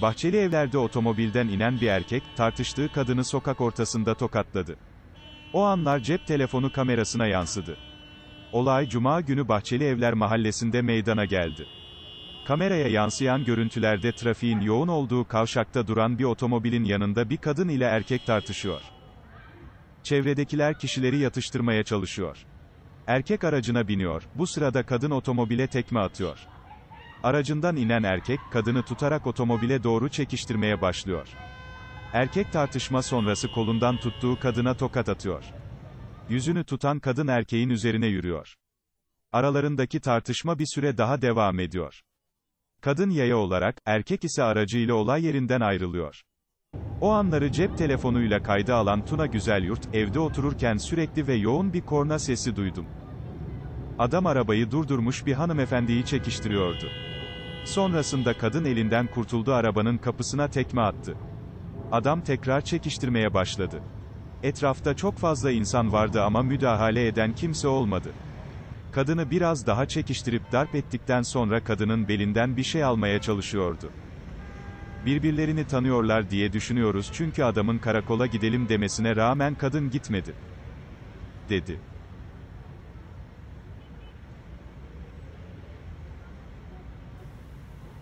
Bahçelievler'de otomobilden inen bir erkek, tartıştığı kadını sokak ortasında tokatladı. O anlar cep telefonu kamerasına yansıdı. Olay Cuma günü Bahçelievler mahallesinde meydana geldi. Kameraya yansıyan görüntülerde trafiğin yoğun olduğu kavşakta duran bir otomobilin yanında bir kadın ile erkek tartışıyor. Çevredekiler kişileri yatıştırmaya çalışıyor. Erkek aracına biniyor, bu sırada kadın otomobile tekme atıyor. Aracından inen erkek, kadını tutarak otomobile doğru çekiştirmeye başlıyor. Erkek tartışma sonrası kolundan tuttuğu kadına tokat atıyor. Yüzünü tutan kadın erkeğin üzerine yürüyor. Aralarındaki tartışma bir süre daha devam ediyor. Kadın yaya olarak, erkek ise aracıyla olay yerinden ayrılıyor. O anları cep telefonuyla kayda alan Tuna Güzelyurt, evde otururken sürekli ve yoğun bir korna sesi duydum. Adam arabayı durdurmuş bir hanımefendiyi çekiştiriyordu. Sonrasında kadın elinden kurtuldu, arabanın kapısına tekme attı. Adam tekrar çekiştirmeye başladı. Etrafta çok fazla insan vardı ama müdahale eden kimse olmadı. Kadını biraz daha çekiştirip darp ettikten sonra kadının belinden bir şey almaya çalışıyordu. Birbirlerini tanıyorlar diye düşünüyoruz çünkü adamın karakola gidelim demesine rağmen kadın gitmedi, dedi.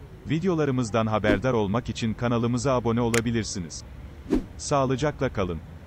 Videolarımızdan haberdar olmak için kanalımıza abone olabilirsiniz. Sağlıcakla kalın.